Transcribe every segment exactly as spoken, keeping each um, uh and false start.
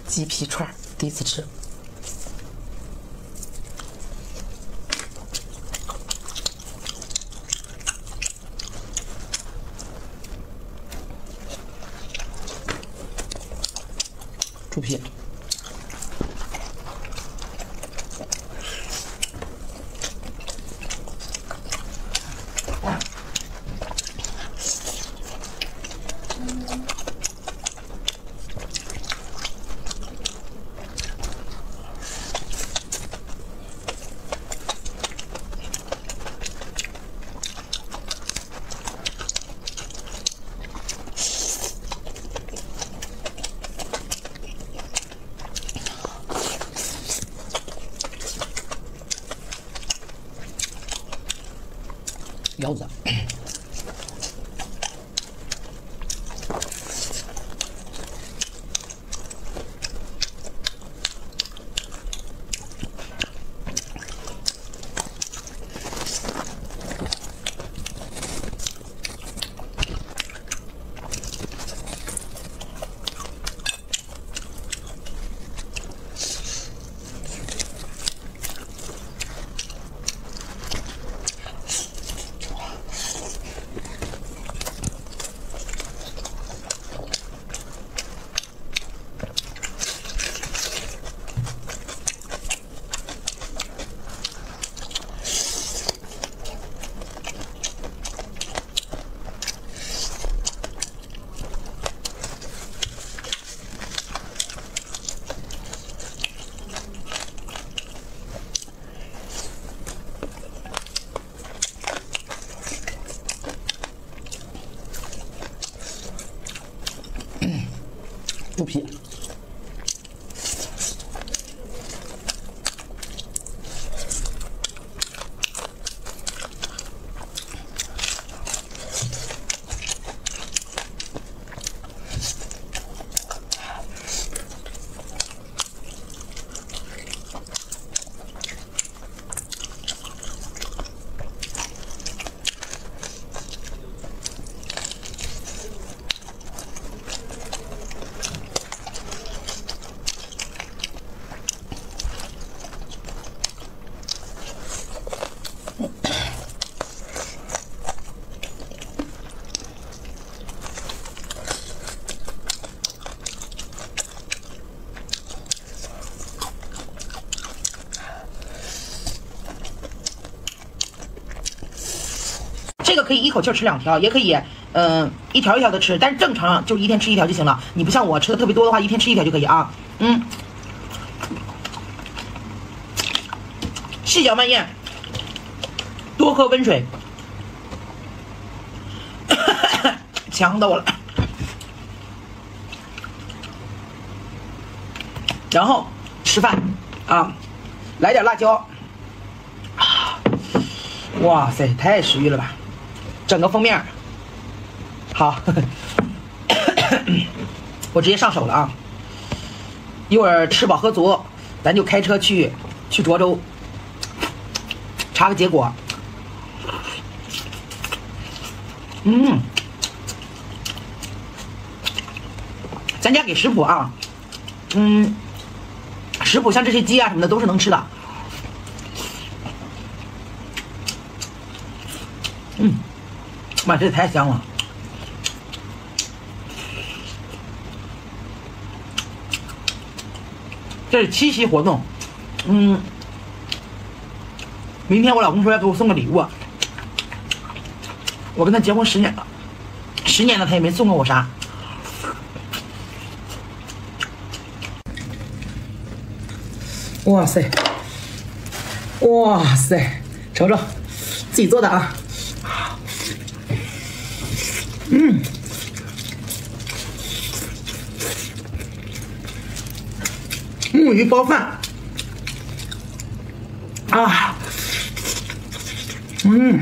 鸡皮串，第一次吃。猪皮。 腰子，猪皮。 这个可以一口气吃两条，也可以，嗯、呃，一条一条的吃，但是正常就一天吃一条就行了。你不像我吃的特别多的话，一天吃一条就可以啊。嗯，细嚼慢咽，多喝温水。呛到我了。然后吃饭啊，来点辣椒。哇塞，太食欲了吧！整个封面，好，呵呵我直接上手了啊！一会儿吃饱喝足，咱就开车去去涿州查个结果。嗯，咱家给食谱啊，嗯，食谱像这些鸡啊什么的都是能吃的。嗯，妈，这太香了！这是七夕活动，嗯，明天我老公说要给我送个礼物，我跟他结婚十年了，十年了他也没送过我啥。哇塞，哇塞，瞅瞅，自己做的啊！嗯，木鱼包饭啊，嗯，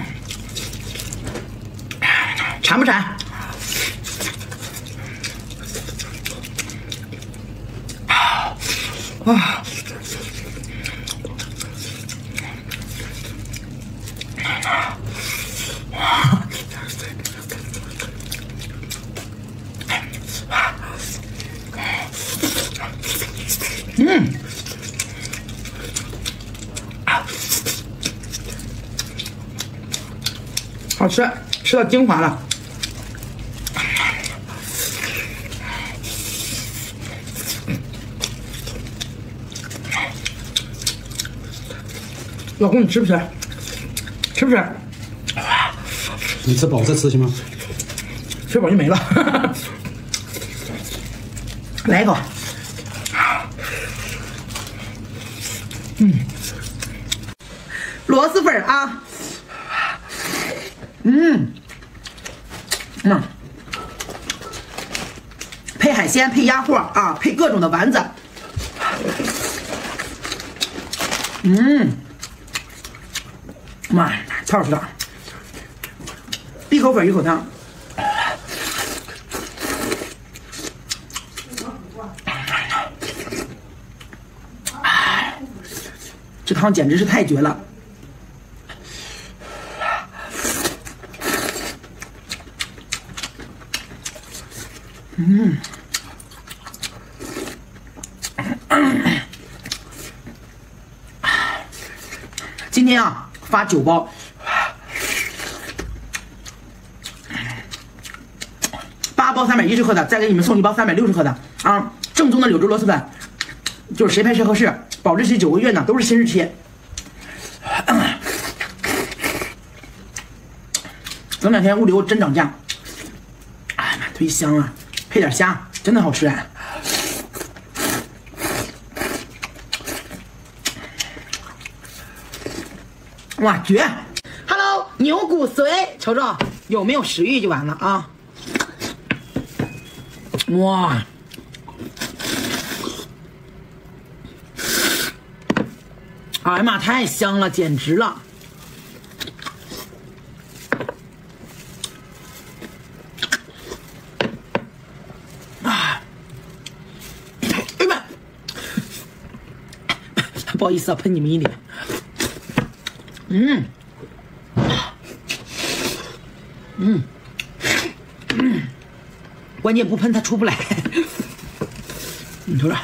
馋不馋？啊！ 嗯，好吃，吃到精华了。老公，你吃不吃？吃不吃？ 你吃饱再吃行吗？ 吃饱就没了。来一口。嗯，螺蛳粉啊。嗯，嗯，配海鲜，配鸭货啊，配各种的丸子。嗯，妈呀，太好吃了！一口粉一口汤。这汤简直是太绝了！嗯，今天啊发九包，八包三百一十克的，再给你们送一包三百六十克的啊！正宗的柳州螺蛳粉，就是谁拍谁合适，保质期九个月呢，都是新日期。整两天物流真涨价，哎呀妈，忒香了！配点虾，真的好吃哎！哇，绝 ！Hello， 牛骨髓，瞅瞅有没有食欲就完了啊！哇！哎呀妈，太香了，简直了！啊！哎呀妈！不好意思啊，喷你们一脸。嗯，嗯，嗯，关键不喷它出不来。你瞅瞅。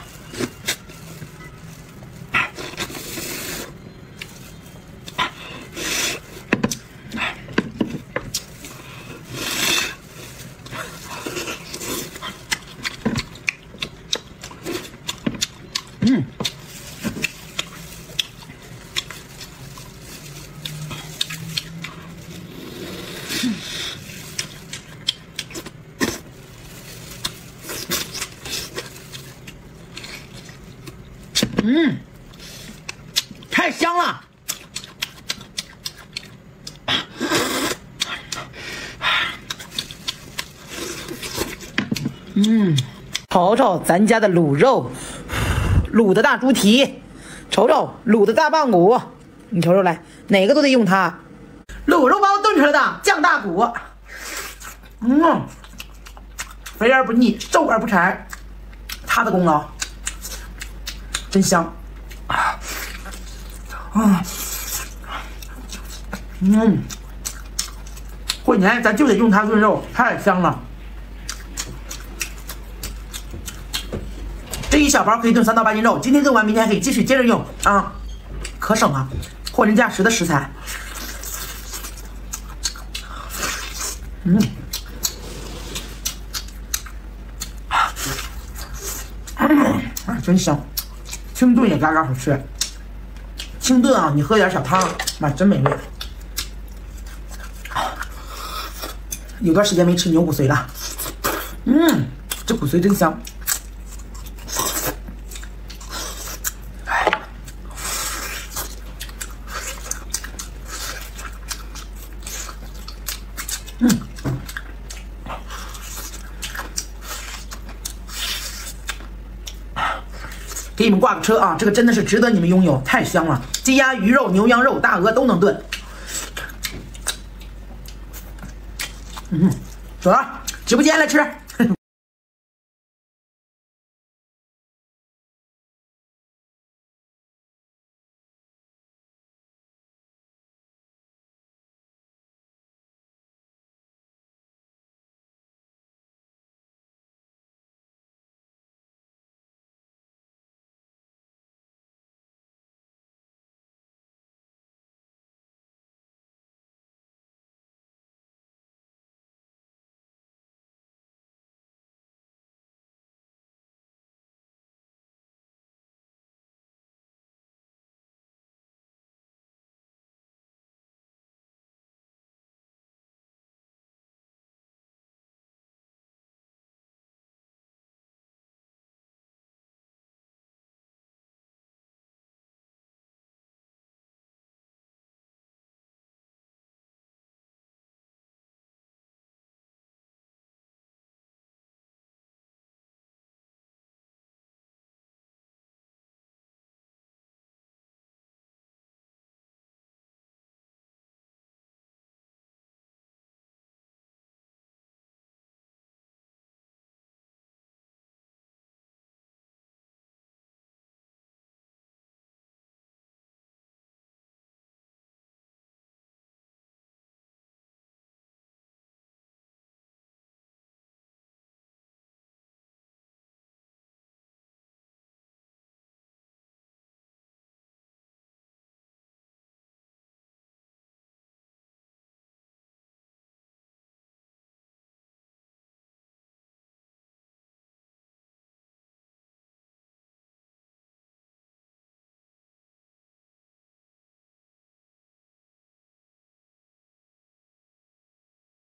嗯，嗯，太香了。嗯，瞅瞅咱家的卤肉。卤的大猪蹄，瞅瞅卤的大棒骨，你瞅瞅来，哪个都得用它。卤肉包炖出来的酱大骨，嗯，肥而不腻，瘦而不柴，它的功劳真香啊！啊，嗯，过年咱就得用它炖肉，太香了。这一小包可以炖三到八斤肉，今天炖完，明天还可以继续接着用啊，可省了，货真价实的食材。嗯，啊，真香，清炖也嘎嘎好吃。清炖啊，你喝点小汤，妈真美味。有段时间没吃牛骨髓了，嗯，这骨髓真香。嗯，给你们挂个车啊！这个真的是值得你们拥有，太香了！鸡鸭鱼肉、牛羊肉、大鹅都能炖。嗯，走了，直播间来吃。